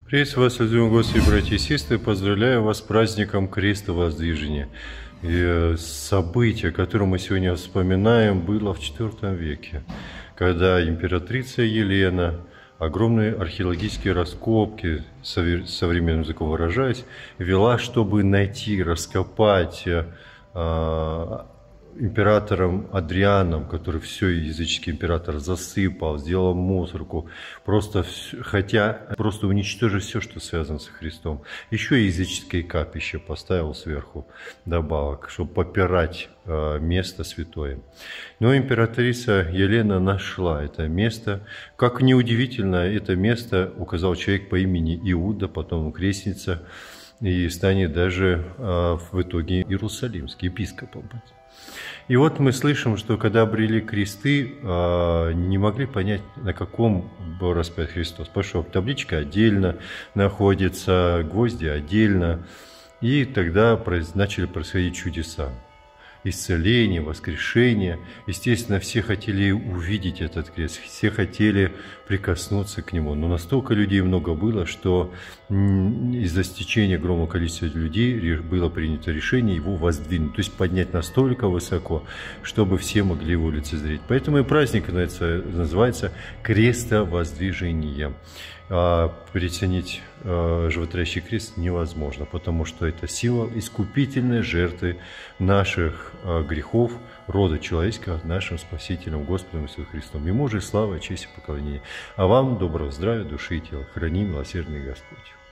Приветствую вас, любимые гости, братья и сестры. Поздравляю вас с праздником Крестовоздвижения. И событие, которое мы сегодня вспоминаем, было в IV веке, когда императрица Елена огромные археологические раскопки, современным языком выражаясь, вела, чтобы найти, раскопать императором Адрианом, который все языческий император засыпал, сделал мусорку, просто уничтожить все, что связано со Христом. Еще и языческие капища поставил сверху добавок, чтобы попирать место святое. Но императрица Елена нашла это место. Как неудивительно, это место указал человек по имени Иуда, потом крестница, и станет даже в итоге иерусалимский епископом. И вот мы слышим, что когда обрели кресты, не могли понять, на каком был распят Христос. Потому что табличка отдельно находится, гвозди отдельно. И тогда начали происходить чудеса. Исцеление, воскрешение. Естественно, все хотели увидеть этот крест, все хотели прикоснуться к нему. Но настолько людей много было, что из-за стечения огромного количества людей было принято решение его воздвинуть, то есть поднять настолько высоко, чтобы все могли его лицезреть. Поэтому и праздник называется Крестовоздвижение. Приценить животворящий крест невозможно, потому что это сила искупительной жертвы наших грехов, рода человеческого, нашим Спасителем, Господом Иисусом Христом. Ему же слава, честь и поклонение. А вам доброго здравия, души и тела. Храни милосердный Господь.